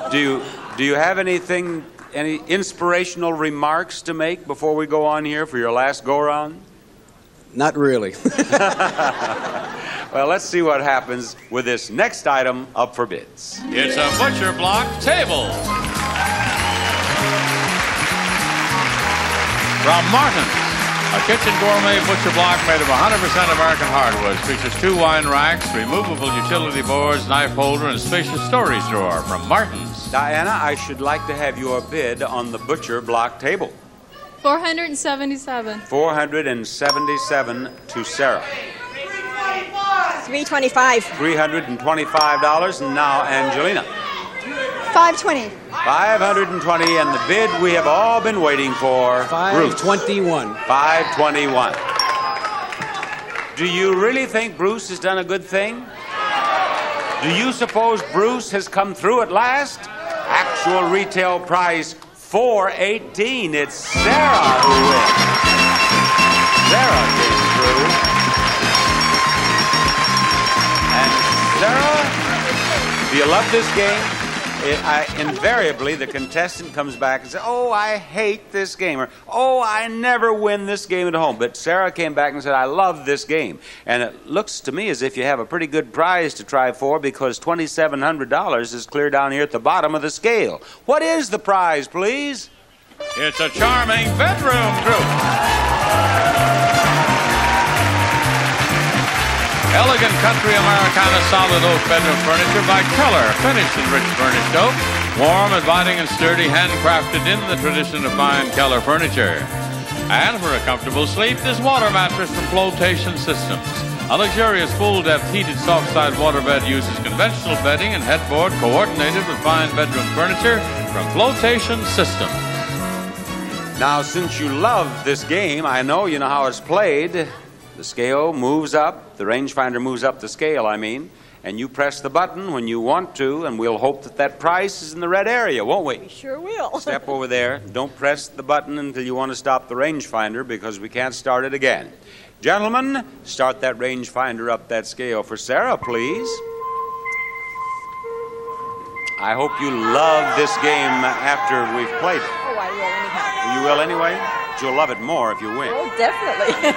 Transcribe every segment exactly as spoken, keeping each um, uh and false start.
Do you, do you have anything, any inspirational remarks to make before we go on here for your last go-around? Not really. Well, let's see what happens with this next item up for bids. It's a Butcher Block table. From Martin's, a kitchen gourmet butcher block made of one hundred percent American hardwoods. Features two wine racks, removable utility boards, knife holder, and spacious storage drawer from Martin's. Diana, I should like to have your bid on the Butcher Block table. four hundred seventy-seven. four hundred seventy-seven to Sarah. three twenty-five. three hundred twenty-five dollars, and now Angelina. five twenty. five hundred twenty, and the bid we have all been waiting for. five twenty-one. five twenty-one. Do you really think Bruce has done a good thing? Do you suppose Bruce has come through at last? Actual retail price four eighteen. It's Sarah who wins. Sarah came through. And Sarah, do you love this game? It, I, invariably, the contestant comes back and says, oh, I hate this game, or oh, I never win this game at home. But Sarah came back and said, I love this game. And it looks to me as if you have a pretty good prize to try for, because twenty-seven hundred dollars is clear down here at the bottom of the scale. What is the prize, please? It's a charming bedroom group. Elegant country Americana solid oak bedroom furniture by Keller, finished in rich burnished oak. Warm, inviting, and sturdy, handcrafted in the tradition of fine Keller furniture. And for a comfortable sleep, this water mattress from Flotation Systems. A luxurious full-depth heated soft-side waterbed uses conventional bedding and headboard coordinated with fine bedroom furniture from Flotation Systems. Now, since you love this game, I know you know how it's played. The scale moves up, the rangefinder moves up the scale, I mean, and you press the button when you want to, and we'll hope that that price is in the red area, won't we? We sure will. Step over there. Don't press the button until you want to stop the rangefinder, because we can't start it again. Gentlemen, start that rangefinder up that scale for Sarah, please. I hope you love this game after we've played it. Oh, I will anyhow. You will anyway? But you'll love it more if you win. Oh, definitely.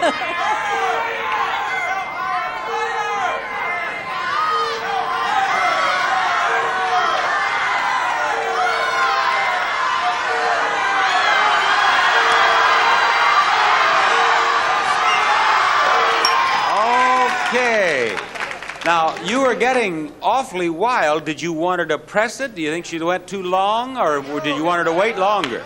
Okay. Now, you were getting awfully wild. Did you want her to press it? Do you think she went too long, or did you want her to wait longer?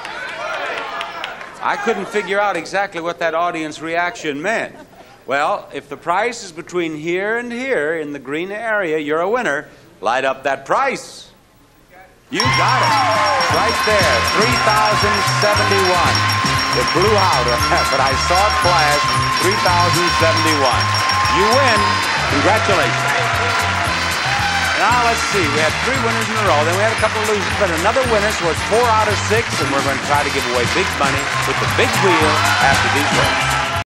I couldn't figure out exactly what that audience reaction meant. Well, if the price is between here and here in the green area, you're a winner. Light up that price. You got it. Right there, three thousand seventy-one. It blew out, but I saw it flash, three thousand seventy-one. You win. Congratulations. Now, let's see. We had three winners in a row. Then we had a couple of losers, but another winner, so it's four out of six, and we're going to try to give away big money with the big wheel after these words.